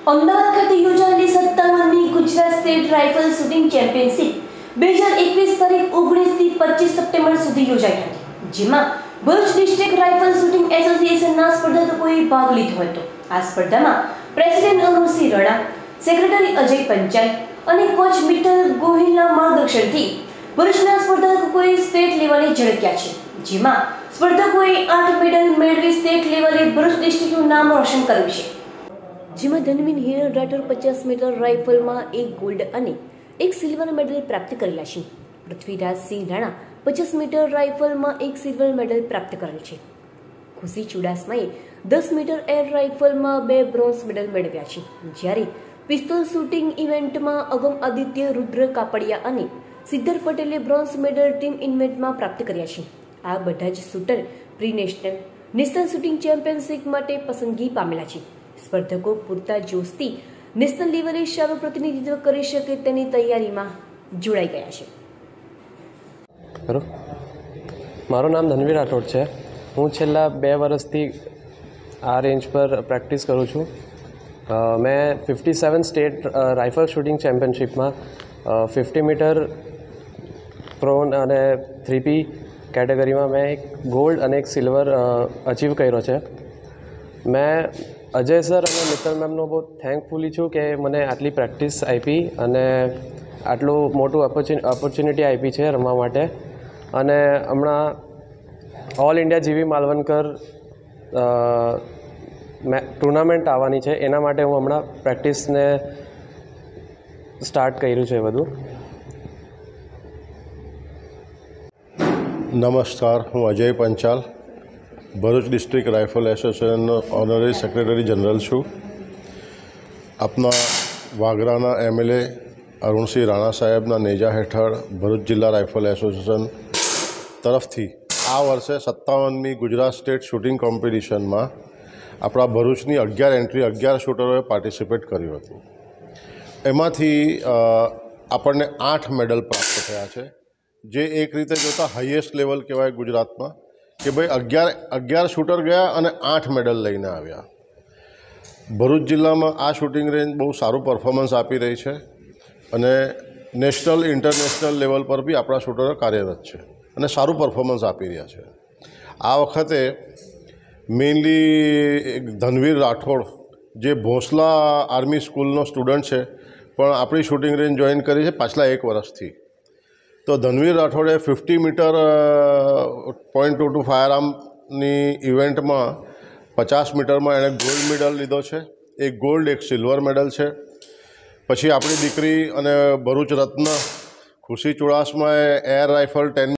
અમદાવાદ ખાતે યોજાયેલી 57મી Gujarat state rifle shooting championship 2021 તારીખ 19 થી 25 સપ્ટેમ્બર સુધી યોજાઈ હતી, જેમાં ભરૂચ ડિસ્ટ્રિક્ટ રાઇફલ શૂટિંગ એસોસિએશનના સ્પર્ધકોએ ભાગ લીધો હતો। આ સ્પર્ધામાં પ્રેસિડેન્ટ અરુણસિંહ રાણા, સેક્રેટરી અજય પંચાલ અને કોચ મિત્તલ ગોહિલના માર્ગદર્શનથી ભરૂચના સ્પર્ધકોએ સ્ટેટ લેવલે ઝળક્યા છે, જેમાં સ્પર્ધકોએ 8 મેડલ મેળવી સ્ટેટ લેવલે ભરૂચ ડિસ્ટ્રિક્ટનું નામ રોશન કર્યું છે। જેમાં ધનવીન હિરણ રાઠોડ 50 મીટર રાઇફલમાં 1 ગોલ્ડ અને 1 સિલ્વર મેડલ પ્રાપ્ત કરેલા છે। પૃથ્વીરાજસિંહ રાણા 50 મીટર રાઇફલમાં 1 સિલ્વર મેડલ પ્રાપ્ત કરેલ છે। ખુશી ચુડાસમાએ 10 મીટર એર રાઇફલમાં 2 બ્રોન્ઝ મેડલ મેળવ્યા છે, જ્યારે પિસ્તોલ શૂટિંગ ઇવેન્ટમાં અગમ આદિત્ય, રુદ્ર કાપડિયા અને સિદ્ધર પટેલે બ્રોન્ઝ મેડલ ટીમ ઇવેન્ટમાં પ્રાપ્ત કર્યા છે। આ બધા જ shooter pre national shooting championship માટે પસંદગી પામેલા છે। સ્પર્ધકો પૂરતા જોશથી નેશનલ લેવલે સારું પ્રતિનિધિત્વ કરી શકે તેની તૈયારીમાં જોડાઈ ગયા છે। મારું નામ ધનવીર રાઠોડ છે। હું છેલ્લા 2 વર્ષથી આ રેન્જ પર પ્રેક્ટિસ કરું છું। મેં 57 સ્ટેટ રાઇફલ શૂટિંગ ચેમ્પિયનશિપમાં 50 મીટર પ્રોન અને 3P કેટેગરીમાં મેં 1 ગોલ્ડ અને 1 સિલ્વર અચીવ કર્યો છે। મેં અજય સર અને મિત્તલ મેમનો બહુ થેન્કફુલી છું કે મને આટલી પ્રેક્ટિસ આપી અને આટલું મોટું ઓપોર્ચ્યુનિટી આપી છે રમવા માટે। અને હમણાં ઓલ ઇન્ડિયા જીવી માલવણકર ટુર્નામેન્ટ આવવાની છે, એના માટે હું હમણાં પ્રેક્ટિસને સ્ટાર્ટ કર્યું છે બધું। નમસ્કાર, હું અજય પંચાલ, ભરૂચ ડિસ્ટ્રિક્ટ રાઇફલ એસોસિએશનનો ઓનરરી સેક્રેટરી જનરલ છું। આપના વાગરાના એમએલએ અરુણસિંહ રાણા સાહેબના નેજા હેઠળ ભરૂચ જિલ્લા રાઇફલ એસોસિએશન તરફથી આ વર્ષે 57મી ગુજરાત સ્ટેટ શૂટિંગ કોમ્પિટિશનમાં આપણા ભરૂચની 11 એન્ટ્રી 11 શૂટરોએ પાર્ટિસિપેટ કર્યું હતું। એમાંથી આપણને 8 મેડલ પ્રાપ્ત થયા છે, જે એક રીતે જોતાં હાઈએસ્ટ લેવલ કહેવાય ગુજરાતમાં કે ભાઈ 11 શૂટર ગયા અને 8 મેડલ લઈને આવ્યા। ભરૂચ જિલ્લામાં આ શૂટિંગ રેન્જ બહુ સારું પરફોર્મન્સ આપી રહી છે અને નેશનલ ઇન્ટરનેશનલ લેવલ પર બી આપણા શૂટરો કાર્યરત છે અને સારું પરફોર્મન્સ આપી રહ્યા છે। આ વખતે મેઇનલી ધનવીર રાઠોડ, જે ભોંસલા આર્મી સ્કૂલનો સ્ટુડન્ટ છે, પણ આપણી શૂટિંગ રેન્જ જોઈન કરી છે પાછલા 1 વર્ષથી। તો ધનવીર રાઠોડે 50 મીટર .22 ફાયર આર્મની ઇવેન્ટમાં 50 મીટરમાં એણે ગોલ્ડ મેડલ લીધો છે, 1 ગોલ્ડ 1 સિલ્વર મેડલ છે। પછી આપણી દીકરી અને ભરૂચ રત્ન ખુશી ચુડાસમાએ એર રાઇફલ 10